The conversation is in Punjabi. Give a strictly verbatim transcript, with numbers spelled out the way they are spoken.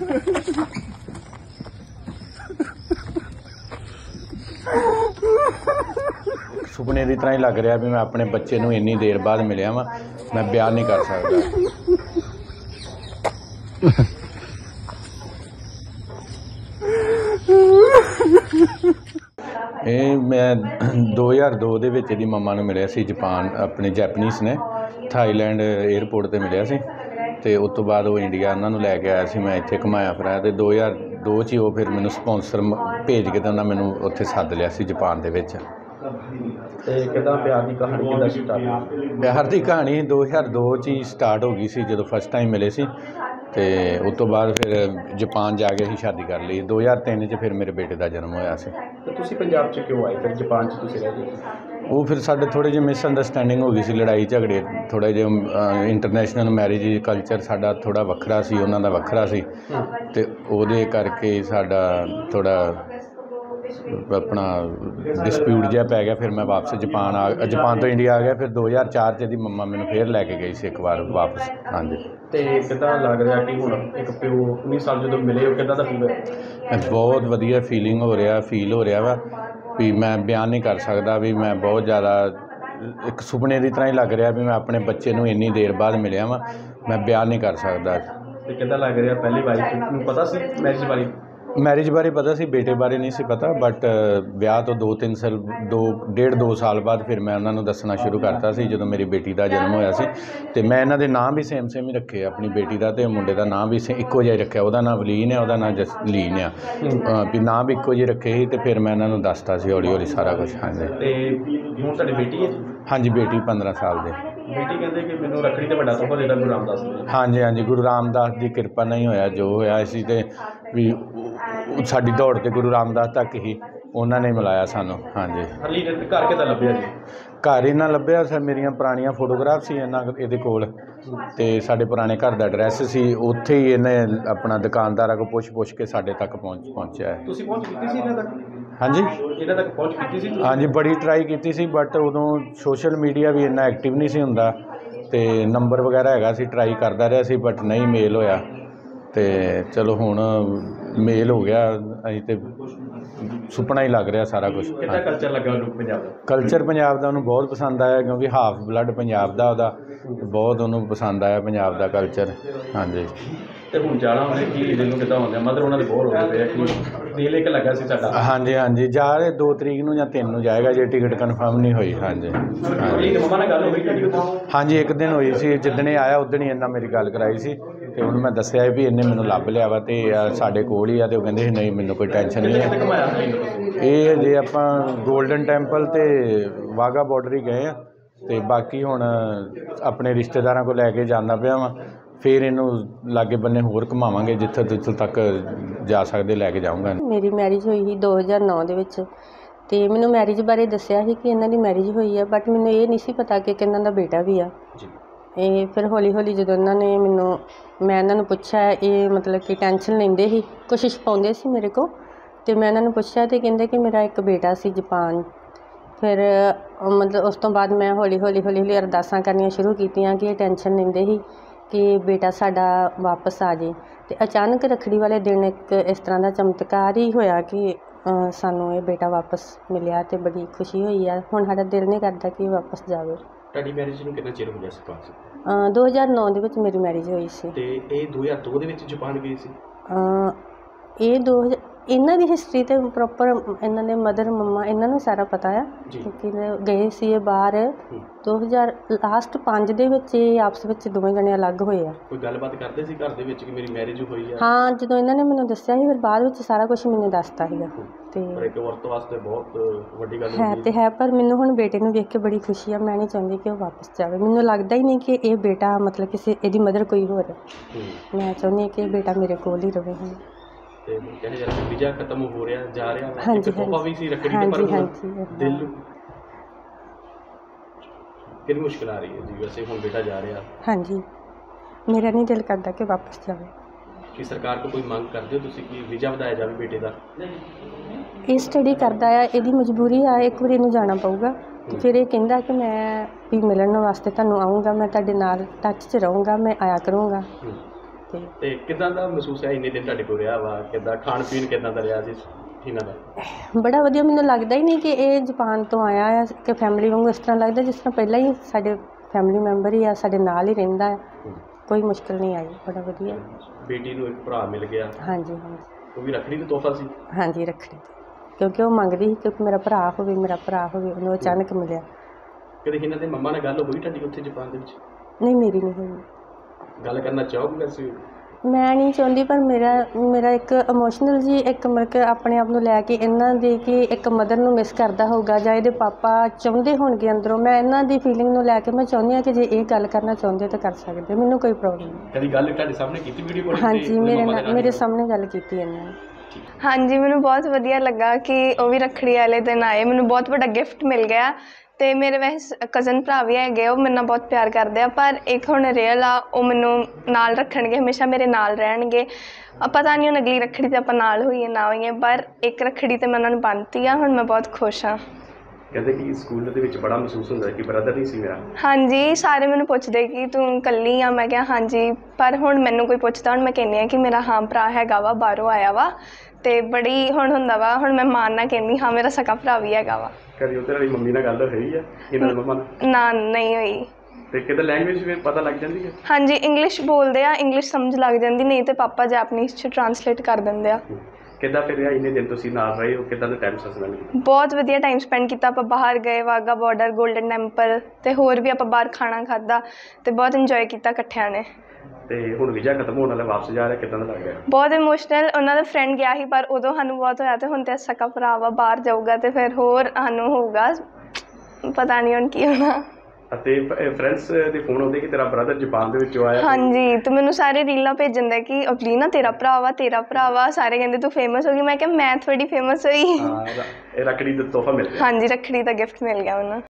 सुपने की तरह ही लग रहा भी मैं अपने बच्चे नूं इन्नी देर बाद मिलिया वा, मैं बयान नहीं कर सकता। ਇਹ ਮੈਂ दो हज़ार दो ਦੇ ਵਿੱਚ ਇਹਦੀ ਮੰਮਾ ਨੂੰ ਮਿਲਿਆ ਸੀ ਜਾਪਾਨ, ਆਪਣੇ ਜੈਪਨੀਜ਼ ਨੇ ਥਾਈਲੈਂਡ 에ਅਰਪੋਰਟ ਤੇ ਮਿਲਿਆ ਸੀ ਤੇ ਉਸ ਤੋਂ ਬਾਅਦ ਉਹ ਇੰਡੀਆ ਉਹਨਾਂ ਨੂੰ ਲੈ ਕੇ ਆਇਆ ਸੀ। ਮੈਂ ਇੱਥੇ ਘੁਮਾਇਆ ਫਿਰਾਇਆ ਤੇ दो हज़ार दो ਚ ਹੀ ਉਹ ਫਿਰ ਮੈਨੂੰ ਸਪਾਂਸਰ ਭੇਜ ਕੇ ਤੇ ਉਹਨਾਂ ਮੈਨੂੰ ਉੱਥੇ ਸੱਦ ਲਿਆ ਸੀ ਜਾਪਾਨ ਦੇ ਵਿੱਚ। ਤੇ ਕਿੱਦਾਂ ਪਿਆਰ ਦੀ ਕਹਾਣੀ ਕਿੱਦਾਂ ਸਟਾਰਟ ਹੋਈ? ਪਿਆਰ ਦੀ ਕਹਾਣੀ दो हज़ार दो ਚ ਹੀ ਸਟਾਰਟ ਹੋ ਗਈ ਸੀ ਜਦੋਂ ਫਸਟ ਟਾਈਮ ਮਿਲੇ ਸੀ ਤੇ ਉਸ ਤੋਂ ਬਾਅਦ ਫਿਰ ਜਾਪਾਨ ਜਾ ਕੇ ਅਸੀਂ ਸ਼ਾਦੀ ਕਰ ਲਈ। दो हज़ार तीन ਚ ਫਿਰ ਮੇਰੇ ਬੇਟੇ ਦਾ ਜਨਮ ਹੋਇਆ ਸੀ। ਤੇ ਤੁਸੀਂ ਪੰਜਾਬ 'ਚ ਕਿਉਂ ਆਏ ਫਿਰ ਜਾਪਾਨ 'ਚ ਤੁਸੀਂ ਰਹਿ ਗਏ? ਉਹ ਫਿਰ ਸਾਡੇ ਥੋੜ੍ਹੇ ਜਿਹੇ ਮਿਸਅੰਡਰਸਟੈਂਡਿੰਗ ਹੋ ਗਈ ਸੀ, ਲੜਾਈ ਝਗੜੇ ਥੋੜ੍ਹੇ ਜਿਹੇ। ਇੰਟਰਨੈਸ਼ਨਲ ਮੈਰਿਜ ਕਲਚਰ ਸਾਡਾ ਥੋੜ੍ਹਾ ਵੱਖਰਾ ਸੀ, ਉਹਨਾਂ ਦਾ ਵੱਖਰਾ ਸੀ ਅਤੇ ਉਹਦੇ ਕਰਕੇ ਸਾਡਾ ਥੋੜ੍ਹਾ ਆਪਣਾ ਡਿਸਪਿਊਟ ਜਿਹਾ ਪੈ ਗਿਆ। ਫਿਰ ਮੈਂ ਵਾਪਸ ਜਾਪਾਨ ਆ ਜਾਪਾਨ ਤੋਂ ਇੰਡੀਆ ਆ ਗਿਆ। ਫਿਰ दो हज़ार चार 'ਚ ਇਹਦੀ ਮੰਮਾ ਮੈਨੂੰ ਫੇਰ ਲੈ ਕੇ ਗਈ ਸੀ ਇੱਕ ਵਾਰ ਵਾਪਸ। ਹਾਂਜੀ। ਤੇ ਕਿੱਦਾਂ ਲੱਗ ਰਿਹਾ ਕਿ ਹੁਣ ਇੱਕ ਪਿਓ ਉੱਨੀ ਸਾਲ ਜਦੋਂ ਮਿਲੇ ਉਹ ਕਿੱਦਾਂ ਦਾ ਫੀਲ ਹੋਇਆ? ਬਹੁਤ ਵਧੀਆ ਫੀਲਿੰਗ ਹੋ ਰਿਹਾ ਫੀਲ ਹੋ ਰਿਹਾ ਵਾ ਵੀ ਮੈਂ ਬਿਆਨ ਨਹੀਂ ਕਰ ਸਕਦਾ ਵੀ ਮੈਂ ਬਹੁਤ ਜ਼ਿਆਦਾ ਇੱਕ ਸੁਪਨੇ ਦੀ ਤਰ੍ਹਾਂ ਹੀ ਲੱਗ ਰਿਹਾ ਵੀ ਮੈਂ ਆਪਣੇ ਬੱਚੇ ਨੂੰ ਇੰਨੀ ਦੇਰ ਬਾਅਦ ਮਿਲਿਆ ਵਾ, ਮੈਂ ਬਿਆਨ ਨਹੀਂ ਕਰ ਸਕਦਾ। ਤੇ ਕਿੱਦਾਂ ਲੱਗ ਰਿਹਾ? ਪਹਿਲੀ ਵਾਰੀ ਨੂੰ ਪਤਾ ਸੀ ਮੈਰਿਜ ਬਾਰੇ? ਮੈਰਿਜ ਬਾਰੇ ਪਤਾ ਸੀ, ਬੇਟੇ ਬਾਰੇ ਨਹੀਂ ਸੀ ਪਤਾ। ਬਟ ਵਿਆਹ ਤੋਂ ਦੋ ਤਿੰਨ ਸਾਲ ਦੋ ਡੇਢ ਦੋ ਸਾਲ ਬਾਅਦ ਫਿਰ ਮੈਂ ਉਹਨਾਂ ਨੂੰ ਦੱਸਣਾ ਸ਼ੁਰੂ ਕਰਤਾ ਸੀ ਜਦੋਂ ਮੇਰੀ ਬੇਟੀ ਦਾ ਜਨਮ ਹੋਇਆ ਸੀ। ਅਤੇ ਮੈਂ ਇਹਨਾਂ ਦੇ ਨਾਂ ਵੀ ਸੇਮ ਸੇਮ ਹੀ ਰੱਖੇ, ਆਪਣੀ ਬੇਟੀ ਦਾ ਅਤੇ ਮੁੰਡੇ ਦਾ ਨਾਂ ਵੀ ਸੇ ਇੱਕੋ ਜਿਹਾ ਹੀ ਰੱਖਿਆ। ਉਹਦਾ ਨਾਂ ਵਲੀਨ ਹੈ, ਉਹਦਾ ਨਾਂ ਜਸਲੀਨ ਆ, ਵੀ ਨਾਂ ਵੀ ਇੱਕੋ ਜਿਹੇ ਰੱਖੇ ਸੀ। ਅਤੇ ਫਿਰ ਮੈਂ ਇਹਨਾਂ ਨੂੰ ਦੱਸਤਾ ਸੀ ਹੌਲੀ ਹੌਲੀ ਸਾਰਾ ਕੁਛ। ਹਾਂਜੀ। ਅਤੇ ਹੁਣ ਤੁਹਾਡੀ ਬੇਟੀ ਹੈ? ਹਾਂਜੀ, ਬੇਟੀ ਪੰਦਰਾਂ ਸਾਲ ਦੇ। ਬੇਟੀ ਕਹਿੰਦੇ ਕਿ ਮੈਨੂੰ ਰੱਖੜੀ ਤੇ ਵੱਡਾ ਤੋਹਫਾ ਦੇਦਾ ਗੁਰੂ ਰਾਮਦਾਸ ਨੇ। ਹਾਂਜੀ ਹਾਂਜੀ, ਗੁਰੂ ਰਾਮਦਾਸ ਦੀ ਕਿਰਪਾ ਨਹੀਂ ਹੋਇਆ ਜੋ ਹੋਇਆ ਸੀ, ਅਤੇ ਵੀ ਸਾਡੀ ਦੌੜ ਤੇ ਗੁਰੂ ਰਾਮਦਾਸ ਤੱਕ ਹੀ ਉਹਨਾਂ ਨੇ ਮਿਲਾਇਆ ਸਾਨੂੰ। ਹਾਂਜੀ। ਹਰਲੀ ਘਰ ਕਿੱਦਾਂ ਲੱਭਿਆ ਜੀ? ਘਰ ਇਹਨਾਂ ਲੱਭਿਆ ਸਰ, ਮੇਰੀਆਂ ਪੁਰਾਣੀਆਂ ਫੋਟੋਗ੍ਰਾਫ ਸੀ ਇਹਨਾਂ ਇਹਦੇ ਕੋਲ ਅਤੇ ਸਾਡੇ ਪੁਰਾਣੇ ਘਰ ਦਾ ਐਡਰੈਸ ਸੀ, ਉੱਥੇ ਹੀ ਇਹਨੇ ਆਪਣਾ ਦੁਕਾਨਦਾਰਾਂ ਕੋਲ ਪੁੱਛ ਪੁੱਛ ਕੇ ਸਾਡੇ ਤੱਕ ਪਹੁੰਚ ਪਹੁੰਚਿਆ ਹੈ। ਤੁਸੀਂ ਪਹੁੰਚ ਕੀਤੀ ਸੀ ਇਹਨਾਂ ਤੱਕ? ਹਾਂਜੀ, ਇਹਨਾਂ ਤੱਕ ਪਹੁੰਚ ਕੀਤੀ ਸੀ? ਹਾਂਜੀ, ਬੜੀ ਟਰਾਈ ਕੀਤੀ ਸੀ ਬਟ ਉਦੋਂ ਸੋਸ਼ਲ ਮੀਡੀਆ ਵੀ ਇੰਨਾ ਐਕਟਿਵ ਨਹੀਂ ਸੀ ਹੁੰਦਾ ਅਤੇ ਨੰਬਰ ਵਗੈਰਾ ਹੈਗਾ ਸੀ, ਟਰਾਈ ਕਰਦਾ ਰਿਹਾ ਸੀ ਬਟ ਨਹੀਂ ਮੇਲ ਹੋਇਆ। ਅਤੇ ਚਲੋ ਹੁਣ ਮੇਲ ਹੋ ਗਿਆ, ਅਸੀਂ ਤਾਂ ਸੁਪਨਾ ਹੀ ਲੱਗ ਰਿਹਾ ਸਾਰਾ ਕੁਛ। ਕਿੱਦਾਂ ਕਲਚਰ ਲੱਗਾ ਉਹਨੂੰ ਪੰਜਾਬ ਦਾ? ਕਲਚਰ ਪੰਜਾਬ ਦਾ ਉਹਨੂੰ ਬਹੁਤ ਪਸੰਦ ਆਇਆ ਕਿਉਂਕਿ ਹਾਫ ਬਲੱਡ ਪੰਜਾਬ ਦਾ ਉਹਦਾ, ਬਹੁਤ ਉਹਨੂੰ ਪਸੰਦ ਆਇਆ ਪੰਜਾਬ ਦਾ ਕਲਚਰ। ਹਾਂਜੀ। ਅਤੇ ਹੁਣ ਜਾਣਾ ਉਹਨੇ ਕੀ ਇਹਨੂੰ ਕਿੱਦਾਂ ਹੁੰਦਾ? ਮਦਰ ਉਹਨਾਂ ਦੇ ਬਹੁਤ ਹੋ ਗਏ ਕਿ ਦਿਲ ਇੱਕ ਲੱਗਾ ਸੀ ਸਾਡਾ। ਹਾਂਜੀ ਹਾਂਜੀ, ਜਾ ਰਹੇ ਦੋ ਤਰੀਕ ਨੂੰ ਜਾਂ ਤਿੰਨ ਨੂੰ ਜਾਏਗਾ ਜੇ ਟਿਕਟ ਕਨਫਰਮ ਨਹੀਂ ਹੋਈ। ਹਾਂਜੀ ਹਾਂਜੀ। ਮੰਮਾ ਨਾਲ ਗੱਲ ਹੋਈ ਤੁਹਾਡੀ? ਹਾਂਜੀ, ਇੱਕ ਦਿਨ ਹੋਈ ਸੀ, ਜਿੱਦਣ ਇਹ ਆਇਆ ਉਦਣ ਹੀ ਇਹਨਾਂ ਮੇਰੀ ਗੱਲ ਕਰਾਈ ਸੀ ਅਤੇ ਉਹਨੂੰ ਮੈਂ ਦੱਸਿਆ ਵੀ ਇਹਨੇ ਮੈਨੂੰ ਲੱਭ ਲਿਆ ਵਾ ਅਤੇ ਸਾਡੇ ਕੋਲ ਹੀ ਆ। ਅਤੇ ਉਹ ਕਹਿੰਦੇ ਸੀ ਨਹੀਂ ਮੈਨੂੰ ਕੋਈ ਟੈਨਸ਼ਨ ਨਹੀਂ ਹੈ। ਇਹ ਜੇ ਆਪਾਂ ਗੋਲਡਨ ਟੈਂਪਲ ਅਤੇ ਵਾਹਗਾ ਬਾਰਡਰ ਹੀ ਗਏ ਹਾਂ ਅਤੇ ਬਾਕੀ ਹੁਣ ਆਪਣੇ ਰਿਸ਼ਤੇਦਾਰਾਂ ਕੋਲ ਲੈ ਕੇ ਜਾਂਦਾ ਪਿਆ ਵਾਂ। ਫਿਰ ਇਹਨੂੰ ਲਾਗੇ ਬੰਨੇ ਹੋਰ ਘੁਮਾਵਾਂਗੇ ਜਿੱਥੇ ਜਿੱਥੇ ਤੱਕ ਜਾ ਸਕਦੇ ਲੈ ਕੇ ਜਾਊਂਗਾ। ਮੇਰੀ ਮੈਰਿਜ ਹੋਈ ਸੀ ਦੋ ਹਜ਼ਾਰ ਨੌ ਦੇ ਵਿੱਚ ਅਤੇ ਮੈਨੂੰ ਮੈਰਿਜ ਬਾਰੇ ਦੱਸਿਆ ਸੀ ਕਿ ਇਹਨਾਂ ਦੀ ਮੈਰਿਜ ਹੋਈ ਹੈ ਬਟ ਮੈਨੂੰ ਇਹ ਨਹੀਂ ਸੀ ਪਤਾ ਕਿ ਇਹਨਾਂ ਦਾ ਬੇਟਾ ਵੀ ਆ। ਇਹ ਫਿਰ ਹੌਲੀ ਹੌਲੀ ਜਦੋਂ ਇਹਨਾਂ ਨੇ ਮੈਨੂੰ ਮੈਂ ਇਹਨਾਂ ਨੂੰ ਪੁੱਛਿਆ, ਇਹ ਮਤਲਬ ਕਿ ਟੈਨਸ਼ਨ ਲੈਂਦੇ ਸੀ, ਕੋਸ਼ਿਸ਼ ਪਾਉਂਦੇ ਸੀ ਮੇਰੇ ਕੋਲ ਅਤੇ ਮੈਂ ਇਹਨਾਂ ਨੂੰ ਪੁੱਛਿਆ ਅਤੇ ਕਹਿੰਦੇ ਕਿ ਮੇਰਾ ਇੱਕ ਬੇਟਾ ਸੀ ਜਾਪਾਨ। ਫਿਰ ਮਤਲਬ ਉਸ ਤੋਂ ਬਾਅਦ ਮੈਂ ਹੌਲੀ ਹੌਲੀ ਹੌਲੀ ਹੌਲੀ ਅਰਦਾਸਾਂ ਕਰਨੀਆਂ ਸ਼ੁਰੂ ਕੀਤੀਆਂ ਕਿ ਇਹ ਟੈਨਸ਼ਨ ਲੈਂਦੇ ਸੀ ਕਿ ਬੇਟਾ ਸਾਡਾ ਵਾਪਸ ਆ ਜਾਏ। ਅਤੇ ਅਚਾਨਕ ਰੱਖੜੀ ਵਾਲੇ ਦਿਨ ਇੱਕ ਇਸ ਤਰ੍ਹਾਂ ਦਾ ਚਮਤਕਾਰ ਹੀ ਹੋਇਆ ਕਿ ਸਾਨੂੰ ਇਹ ਬੇਟਾ ਵਾਪਸ ਮਿਲਿਆ ਅਤੇ ਬੜੀ ਖੁਸ਼ੀ ਹੋਈ ਆ। ਹੁਣ ਸਾਡਾ ਦਿਲ ਨਹੀਂ ਕਰਦਾ ਕਿ ਵਾਪਸ ਜਾਵੇ। ਤੁਹਾਡੀ ਮੈਰਿਜ ਨੂੰ ਕਿੰਨਾ ਚਿਰ ਹੋ ਗਿਆ ਸੀ? ਦੋ ਹਜ਼ਾਰ ਨੌ ਦੇ ਵਿੱਚ ਮੇਰੀ ਮੈਰਿਜ ਹੋਈ ਸੀ। ਅਤੇ ਇਹ ਦੋ ਹਜ਼ਾਰ ਦੋ ਦੇ ਵਿੱਚ ਜਾਪਾਨ ਗਏ ਸੀ? ਇਹ ਦੋ ਹਜ਼ਾਰ ਇਹਨਾਂ ਦੀ ਹਿਸਟਰੀ ਤਾਂ ਪ੍ਰੋਪਰ ਇਹਨਾਂ ਦੇ ਮਦਰ ਮੰਮਾ ਇਹਨਾਂ ਨੂੰ ਸਾਰਾ ਪਤਾ ਆ ਕਿ ਗਏ ਸੀ ਇਹ ਬਾਹਰ ਦੋ ਹਜ਼ਾਰ ਲਾਸਟ ਪੰਜ ਦੇ ਵਿੱਚ ਇਹ ਆਪਸ ਵਿੱਚ ਦੋਵੇਂ ਜਣੇ ਅਲੱਗ ਹੋਏ ਆ। ਕੋਈ ਗੱਲਬਾਤ ਕਰਦੇ ਸੀ ਘਰ ਦੇ ਵਿੱਚ ਕਿ ਮੇਰੀ ਮੈਰਿਜ ਹੋਈ ਆ? ਹਾਂ, ਜਦੋਂ ਇਹਨਾਂ ਨੇ ਮੈਨੂੰ ਦੱਸਿਆ ਸੀ ਫਿਰ ਬਾਅਦ ਵਿੱਚ ਸਾਰਾ ਕੁਛ ਮੈਨੂੰ ਦੱਸਤਾ ਸੀਗਾ। ਅਤੇ ਇੱਕ ਔਰਤ ਵਾਸਤੇ ਬਹੁਤ ਵੱਡੀ ਗੱਲ ਹੈ ਤੇ ਹੈ, ਪਰ ਮੈਨੂੰ ਹੁਣ ਬੇਟੇ ਨੂੰ ਵੇਖ ਕੇ ਬੜੀ ਖੁਸ਼ੀ ਆ। ਮੈਂ ਨਹੀਂ ਚਾਹੁੰਦੀ ਕਿ ਉਹ ਵਾਪਸ ਜਾਵੇ। ਮੈਨੂੰ ਲੱਗਦਾ ਹੀ ਨਹੀਂ ਕਿ ਇਹ ਬੇਟਾ ਮਤਲਬ ਕਿਸੇ ਇਹਦੀ ਮਦਰ ਕੋਈ ਹੋਰ ਹੈ। ਮੈਂ ਚਾਹੁੰਦੀ ਹਾਂ ਕਿ ਇਹ ਬੇਟਾ ਮੇਰੇ ਕੋਲ ਹੀ ਰਹੇ ਹੁਣ। ਤੇ ਕਹਿੰਦੇ ਜਦ ਵੀਜ਼ਾ ਖਤਮ ਹੋ ਰਿਹਾ ਜਾ ਰਿਹਾ ਹਾਂਜੀ ਤੋਹਫਾ ਵੀ ਸੀ ਰੱਖੜੀ ਤੇ, ਪਰ ਦਿਲ ਕਿੰਨੀ ਮੁਸ਼ਕਿਲ ਆ ਰਹੀ ਹੈ ਜੀ? ਵੈਸੇ ਹੁਣ ਬੇਟਾ ਜਾ ਰਿਹਾ। ਹਾਂਜੀ, ਮੇਰਾ ਨਹੀਂ ਦਿਲ ਕਰਦਾ ਕਿ ਵਾਪਸ ਜਾਵੇ। ਕੀ ਸਰਕਾਰ ਕੋਲ ਕੋਈ ਮੰਗ ਕਰਦੇ ਹੋ ਤੁਸੀਂ ਕਿ ਵੀਜ਼ਾ ਵਧਾਇਆ ਜਾਵੇ ਬੇਟੇ ਦਾ? ਇਹ ਸਟੱਡੀ ਕਰਦਾ ਆ, ਇਹਦੀ ਮਜਬੂਰੀ ਆ, ਇੱਕ ਵਾਰੀ ਇਹਨੂੰ ਜਾਣਾ ਪਊਗਾ। ਅਤੇ ਫਿਰ ਇਹ ਕਹਿੰਦਾ ਕਿ ਮੈਂ ਵੀ ਮਿਲਣ ਵਾਸਤੇ ਤੁਹਾਨੂੰ ਆਊਂਗਾ, ਮੈਂ ਤੁਹਾਡੇ ਨਾਲ ਟੱਚ 'ਚ ਰਹੂੰਗਾ, ਮੈਂ ਆਇਆ ਕਰੂੰਗਾ। ਕੋਈ। ਤੇ ਕਿੱਦਾਂ ਦਾ ਮਹਿਸੂਸ ਹੈ ਇੰਨੇ ਦਿਨ ਤੁਹਾਡੇ ਕੋਲ ਰਿਹਾ ਵਾ, ਕਿੱਦਾਂ ਖਾਣ ਪੀਣ ਕਿੱਦਾਂ ਦਾ ਰਿਹਾ ਜੀ ਇਹਨਾਂ ਦਾ? ਬੜਾ ਵਧੀਆ, ਮੈਨੂੰ ਲੱਗਦਾ ਹੀ ਨਹੀਂ ਕਿ ਇਹ ਜਾਪਾਨ ਤੋਂ ਆਇਆ ਆ ਕਿ ਫੈਮਿਲੀ ਵਾਂਗੂ, ਇਸ ਤਰ੍ਹਾਂ ਲੱਗਦਾ ਜਿਸ ਤਰ੍ਹਾਂ ਪਹਿਲਾਂ ਹੀ ਸਾਡੇ ਫੈਮਿਲੀ ਮੈਂਬਰ ਹੀ ਆ, ਸਾਡੇ ਨਾਲ ਹੀ ਰਹਿੰਦਾ ਹੈ, ਕੋਈ ਮੁਸ਼ਕਿਲ ਨਹੀਂ ਆਈ, ਬੜਾ ਵਧੀਆ। ਬੇਟੀ ਨੂੰ ਇੱਕ ਭਰਾ ਮਿਲ ਗਿਆ? ਹਾਂਜੀ ਹਾਂਜੀ ਉਹ ਵੀ ਰੱਖੜੀ ਦਾ ਤੋਹਫਾ ਸੀ? ਹਾਂਜੀ ਰੱਖੜੀ, ਕਿਉਂਕਿ ਉਹ ਮੰਗਦੀ ਸੀ ਕਿ ਮੇਰਾ ਭਰਾ ਹੋਵੇ, ਮੇਰਾ ਭਰਾ ਹੋਵੇ, ਉਹਨੂੰ ਅਚਾਨਕ ਮਿਲਿਆ। ਕਦੇ ਇਹਨਾਂ ਦੇ ਮੰਮਾ ਨਾਲ ਗੱਲ ਹੋਈ ਤੁਹਾਡੀ ਉੱਥੇ ਜਾਪਾਨ ਦੇ ਵਿੱਚ? ਨਹੀਂ, ਮੇਰੀ ਨਹੀਂ ਹੋਈ। ਗੱਲ ਕਰਨਾ ਚਾਹੋਗੇ ਵੈਸੇ? ਮੈਂ ਨਹੀਂ ਚਾਹੁੰਦੀ, ਪਰ ਮੇਰਾ ਮੇਰਾ ਇੱਕ ਇਮੋਸ਼ਨਲ ਜੀ ਇੱਕ ਮਤਲਬ ਕਿ ਆਪਣੇ ਆਪ ਨੂੰ ਲੈ ਕੇ ਇਹਨਾਂ ਦੀ ਕਿ ਇੱਕ ਮਦਰ ਨੂੰ ਮਿਸ ਕਰਦਾ ਹੋਊਗਾ ਜਾਂ ਇਹਦੇ ਪਾਪਾ ਚਾਹੁੰਦੇ ਹੋਣਗੇ ਅੰਦਰੋਂ, ਮੈਂ ਇਹਨਾਂ ਦੀ ਫੀਲਿੰਗ ਨੂੰ ਲੈ ਕੇ ਮੈਂ ਚਾਹੁੰਦੀ ਹਾਂ ਕਿ ਜੇ ਇਹ ਗੱਲ ਕਰਨਾ ਚਾਹੁੰਦੇ ਤਾਂ ਕਰ ਸਕਦੇ, ਮੈਨੂੰ ਕੋਈ ਪ੍ਰੋਬਲਮ ਨਹੀਂ। ਕਦੀ ਗੱਲ ਤੁਹਾਡੇ ਸਾਹਮਣੇ ਕੀਤੀ ਵੀਡੀਓ ਕਾਲ? ਹਾਂਜੀ, ਮੇਰੇ ਨਾਲ ਮੇਰੇ ਸਾਹਮਣੇ ਗੱਲ ਕੀਤੀ ਇਹਨਾਂ ਨੇ। ਹਾਂਜੀ, ਮੈਨੂੰ ਬਹੁਤ ਵਧੀਆ ਲੱਗਾ ਕਿ ਉਹ ਵੀ ਰੱਖੜੀ ਵਾਲੇ ਦਿਨ ਆਏ, ਮੈਨੂੰ ਬਹੁਤ ਵੱਡਾ ਗਿਫਟ ਮਿਲ ਗਿਆ। ਅਤੇ ਮੇਰੇ ਵੈਸੇ ਕਜ਼ਨ ਭਰਾ ਵੀ ਹੈਗੇ, ਉਹ ਮੇਰੇ ਨਾਲ ਬਹੁਤ ਪਿਆਰ ਕਰਦੇ ਆ, ਪਰ ਇੱਕ ਹੁਣ ਰੀਅਲ ਆ, ਉਹ ਮੈਨੂੰ ਨਾਲ ਰੱਖਣਗੇ, ਹਮੇਸ਼ਾ ਮੇਰੇ ਨਾਲ ਰਹਿਣਗੇ। ਪਤਾ ਨਹੀਂ ਹੁਣ ਅਗਲੀ ਰੱਖੜੀ 'ਤੇ ਆਪਾਂ ਨਾਲ ਹੋਈਏ ਨਾ ਹੋਈਏ, ਪਰ ਇੱਕ ਰੱਖੜੀ 'ਤੇ ਮੈਂ ਉਹਨਾਂ ਨੂੰ ਬੰਨ੍ਹਤੀ ਆ, ਹੁਣ ਮੈਂ ਬਹੁਤ ਖੁਸ਼ ਹਾਂ। ਕਹਿੰਦੇ ਕਿ ਸਕੂਲ ਦੇ ਵਿੱਚ ਬੜਾ ਮਹਿਸੂਸ ਹੁੰਦਾ ਕਿ ਬ੍ਰਦਰ ਨਹੀਂ ਸੀ ਮੇਰਾ। ਹਾਂਜੀ, ਸਾਰੇ ਮੈਨੂੰ ਪੁੱਛਦੇ ਕਿ ਤੂੰ ਇਕੱਲੀ ਆ, ਮੈਂ ਕਿਹਾ ਹਾਂਜੀ, ਪਰ ਹੁਣ ਮੈਨੂੰ ਕੋਈ ਪੁੱਛਦਾ ਹੁਣ ਮੈਂ ਕਹਿੰਦੀ ਹਾਂ ਕਿ ਮੇਰਾ ਹਾਂ ਭਰਾ ਹੈਗਾ ਵਾ, ਬਾਹਰੋਂ ਆਇਆ ਵਾ, ਅਤੇ ਬੜੀ ਹੁਣ ਹੁੰਦਾ ਵਾ, ਹੁਣ ਮੈਂ ਮਾਣ ਨਾਲ ਕਹਿੰਦੀ ਹਾਂ ਮੇਰਾ ਸਕਾ ਭਰਾ ਵੀ ਹੈਗਾ ਵਾ। ਕਦੀ ਉੱਧਰ ਵਾਲੀ ਮੰਮੀ ਨਾਲ ਗੱਲ ਹੋਈ ਆ ਇਹਨਾਂ ਦੇ ਮੰਮਾ ਨਾਲ? ਨਾ, ਨਹੀਂ ਹੋਈ। ਅਤੇ ਕਿਤੇ ਲੈਂਗੁਏਜ ਵੀ ਪਤਾ ਲੱਗ ਜਾਂਦੀ ਹੈ? ਹਾਂਜੀ, ਇੰਗਲਿਸ਼ ਬੋਲਦੇ ਆ, ਇੰਗਲਿਸ਼ ਸਮਝ ਲੱਗ ਜਾਂਦੀ, ਨਹੀਂ ਤਾਂ ਪਾਪਾ ਜੈਪਨੀਜ਼ 'ਚ ਟਰਾਂਸਲੇਟ ਕਰ ਦਿੰਦੇ ਆ। ਕਿੱਦਾਂ ਫਿਰ ਰਿਹਾ ਇੰਨੇ ਦਿਨ ਤੁਸੀਂ ਨਾਲ ਰਹੇ ਹੋ, ਕਿੱਦਾਂ ਦਾ ਟਾਈਮ ਸਪੈਂਡ ਕੀਤਾ? ਬਹੁਤ ਵਧੀਆ ਟਾਈਮ ਸਪੈਂਡ ਕੀਤਾ, ਆਪਾਂ ਬਾਹਰ ਗਏ, ਵਾਹਗਾ ਬਾਰਡਰ, ਗੋਲਡਨ ਟੈਂਪਲ, ਅਤੇ ਹੋਰ ਵੀ ਆਪਾਂ ਬਾਹਰ ਖਾਣਾ ਖਾਧਾ ਅਤੇ ਬਹੁਤ ਇੰਜੋਏ ਕੀਤਾ ਇਕੱਠਿਆਂ ਨੇ। ਅਤੇ ਹੁਣ ਵੀਜ਼ਾ ਖਤਮ ਹੋਣ ਵਾਲਾ, ਵਾਪਸ ਜਾ ਰਿਹਾ, ਕਿੱਦਾਂ ਦਾ ਲੱਗ ਰਿਹਾ? ਬਹੁਤ ਇਮੋਸ਼ਨਲ, ਉਹਨਾਂ ਦਾ ਫਰੈਂਡ ਗਿਆ ਸੀ ਪਰ ਉਦੋਂ ਸਾਨੂੰ ਬਹੁਤ ਹੋਇਆ, ਅਤੇ ਹੁਣ ਤਾਂ ਸਕਾ ਭਰਾ ਵਾ ਬਾਹਰ ਜਾਊਗਾ ਅਤੇ ਫਿਰ ਹੋਰ ਸਾਨੂੰ ਹੋਊਗਾ, ਪਤਾ ਨਹੀਂ ਹੁਣ ਕੀ ਹੋਣਾ। ਅਤੇ ਫਰੈਂਡਸ ਦੇ ਫੋਨ ਆਉਂਦੇ ਕਿ ਤੇਰਾ ਬ੍ਰਦਰ ਜਾਪਾਨ ਦੇ ਵਿੱਚੋਂ ਆਇਆ? ਹਾਂਜੀ, ਅਤੇ ਮੈਨੂੰ ਸਾਰੇ ਰੀਲਾਂ ਭੇਜਣ ਦੇ ਕਿ ਅਵਲੀਨਾ ਤੇਰਾ ਭਰਾ ਵਾ, ਤੇਰਾ ਭਰਾ ਵਾ, ਸਾਰੇ ਕਹਿੰਦੇ ਤੂੰ ਫੇਮਸ ਹੋ ਗਈ, ਮੈਂ ਕਿਹਾ ਮੈਂ ਥੋੜੀ ਫੇਮਸ ਹੋਈ। ਇਹ ਰੱਖੜੀ ਦਾ ਤੋਹਫਾ ਮਿਲ ਗਿਆ? ਹਾਂਜੀ, ਰੱਖੜੀ ਦਾ ਗਿਫਟ ਮਿਲ ਗਿਆ ਮੈਨੂੰ।